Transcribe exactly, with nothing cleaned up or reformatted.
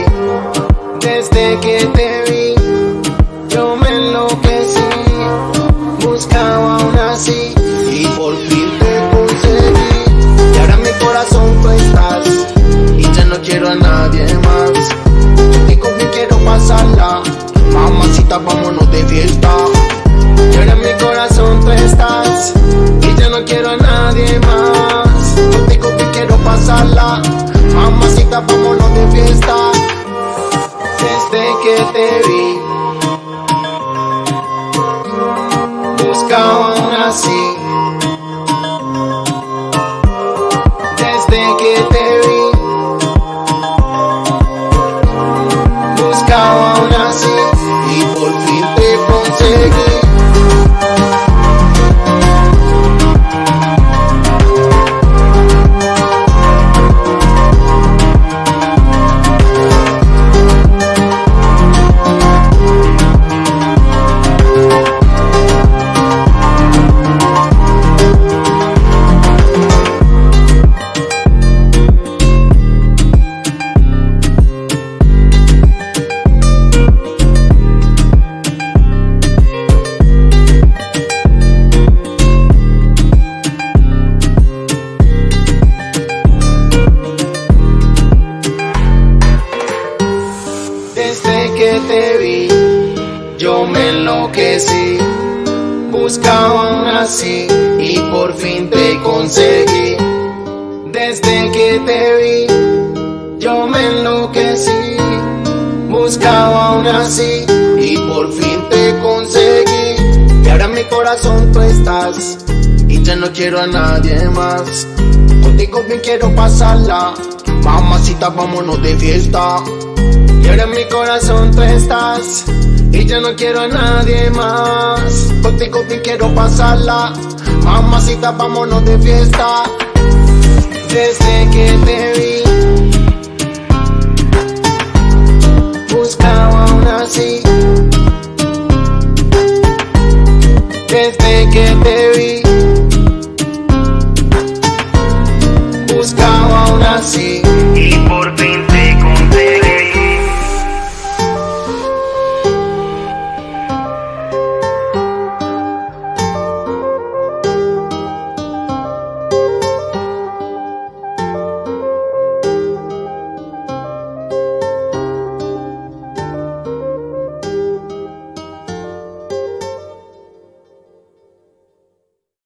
conseguí. Desde que te vi, yo me enloquecí. Buscaba una así y por fin te conseguí. Y ahora en mi corazón tú estás y ya no quiero a nadie más. Contigo me quiero pasarla, mamacita, vámonos de fiesta. Y ahora en mi corazón tú estás y ya no quiero a nadie más. Contigo me quiero pasarla, mamacita, vámonos de fiesta. Desde que te vi, buscaba una así. Desde que te vi, buscaba una así y por fin te conseguí. Desde que te vi, yo me enloquecí. Buscaba una así y por fin te conseguí. Desde que te vi, yo me enloquecí. Buscaba una así y por fin te conseguí. Y ahora en mi corazón tú estás y ya no quiero a nadie más. Contigo me quiero pasarla, mamacita, vámonos de fiesta. Y ahora en mi corazón tú estás y ya no quiero a nadie más. Contigo me quiero pasarla, mamacita, vámonos de fiesta. Desde que te vi, buscaba una así. Desde que te vi,